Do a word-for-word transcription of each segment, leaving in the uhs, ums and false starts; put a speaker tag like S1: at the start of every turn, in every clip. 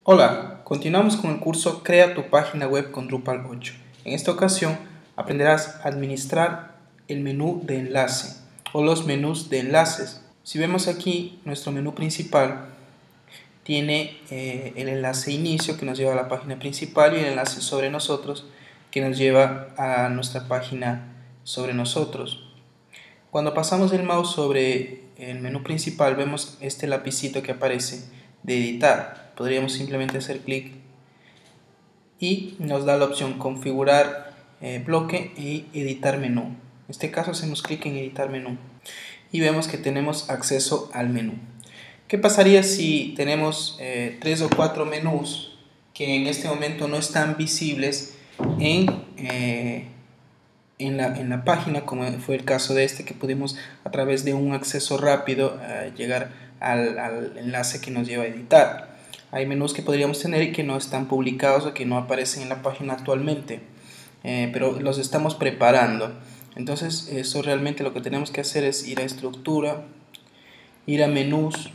S1: Hola, continuamos con el curso Crea tu página web con Drupal ocho. En esta ocasión aprenderás a administrar el menú de enlace o los menús de enlaces. Si vemos aquí, nuestro menú principal tiene eh, el enlace inicio que nos lleva a la página principal y el enlace sobre nosotros que nos lleva a nuestra página sobre nosotros. Cuando pasamos el mouse sobre el menú principal vemos este lapicito que aparece de editar. Podríamos simplemente hacer clic y nos da la opción configurar eh, bloque y editar menú. En este caso hacemos clic en editar menú y vemos que tenemos acceso al menú. ¿Qué pasaría si tenemos eh, tres o cuatro menús que en este momento no están visibles en, eh, en, la, en la página, como fue el caso de este, que pudimos a través de un acceso rápido eh, llegar al, al enlace que nos lleva a editar? Hay menús que podríamos tener y que no están publicados o que no aparecen en la página actualmente, eh, pero los estamos preparando. Entonces eso realmente lo que tenemos que hacer es ir a estructura, ir a menús,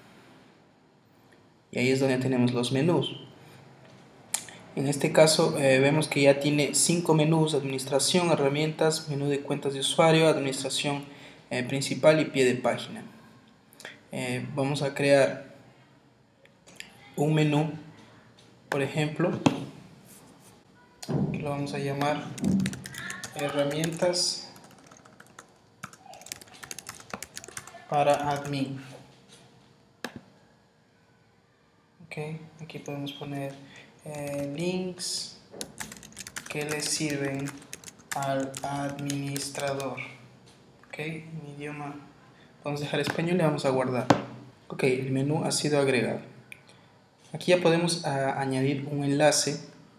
S1: y ahí es donde tenemos los menús. En este caso eh, vemos que ya tiene cinco menús: administración, herramientas, menú de cuentas de usuario, administración eh, principal y pie de página. Eh, vamos a crear un menú, por ejemplo, que lo vamos a llamar herramientas para admin. Okay, aquí podemos poner eh, links que le sirven al administrador. Okay, en idioma vamos a dejar español y vamos a guardar. Ok, el menú ha sido agregado. Aquí ya podemos a, añadir un enlace.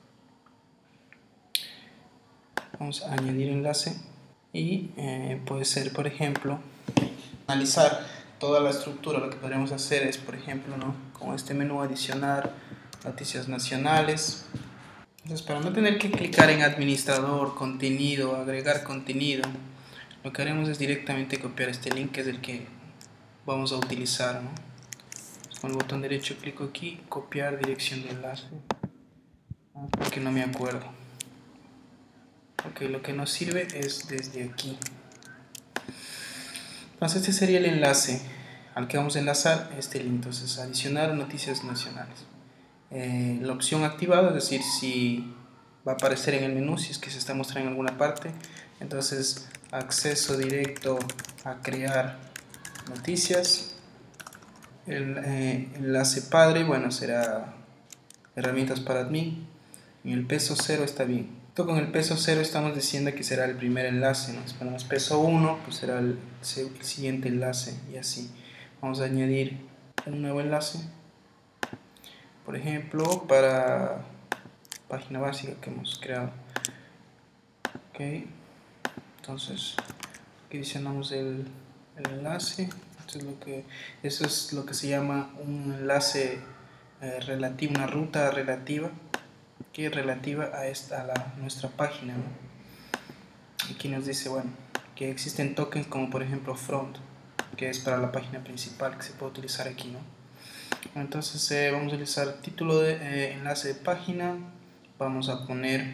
S1: Vamos a añadir enlace y eh, puede ser, por ejemplo, analizar toda la estructura. Lo que podríamos hacer es, por ejemplo, ¿no?, con este menú adicionar noticias nacionales. Entonces, para no tener que clicar en administrador, contenido, agregar contenido, lo que haremos es directamente copiar este link, que es el que vamos a utilizar, ¿no? Con el botón derecho clico aquí, copiar dirección de enlace, porque no me acuerdo. Ok, lo que nos sirve es desde aquí. Entonces este sería el enlace al que vamos a enlazar este link. Entonces, adicionar noticias nacionales. Eh, la opción activada, es decir, si va a aparecer en el menú, si es que se está mostrando en alguna parte. Entonces, acceso directo a crear noticias. El eh, enlace padre, bueno, será herramientas para admin. En el peso cero está bien. Esto con el peso cero estamos diciendo que será el primer enlace, ¿no? Si ponemos peso uno, pues será el, el siguiente enlace, y así. Vamos a añadir un nuevo enlace, por ejemplo, para página básica que hemos creado. Ok, entonces aquí adicionamos el, el enlace. Esto es lo que, eso es lo que se llama un enlace eh, relativo, una ruta relativa, que es relativa a, esta, a la, nuestra página, ¿no? Aquí nos dice, bueno, que existen tokens como por ejemplo front, que es para la página principal, que se puede utilizar aquí, ¿no? Entonces eh, vamos a utilizar título de eh, enlace de página. Vamos a poner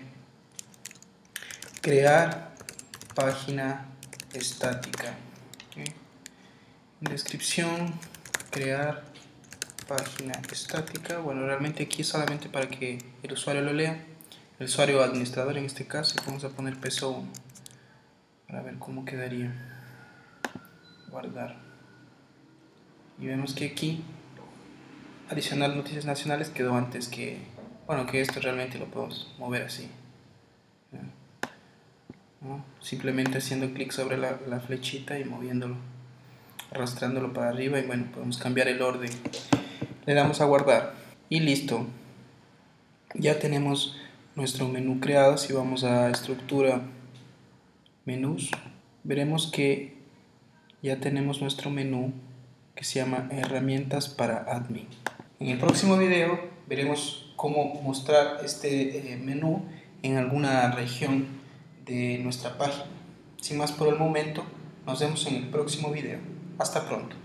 S1: crear página estática. ¿Okay? Descripción, crear página estática. Bueno, realmente aquí es solamente para que el usuario lo lea, el usuario administrador en este caso. Vamos a poner peso uno para ver cómo quedaría. Guardar, y vemos que aquí adicionar noticias nacionales quedó antes que, bueno, que esto realmente lo podemos mover así, ¿no? Simplemente haciendo clic sobre la, la flechita y moviéndolo, arrastrándolo para arriba, y bueno, podemos cambiar el orden. Le damos a guardar y listo. Ya tenemos nuestro menú creado. Si vamos a estructura, menús, veremos que ya tenemos nuestro menú que se llama herramientas para admin. En el próximo video veremos cómo mostrar este eh, menú en alguna región de nuestra página. Sin más por el momento, nos vemos en el próximo video. Hasta pronto.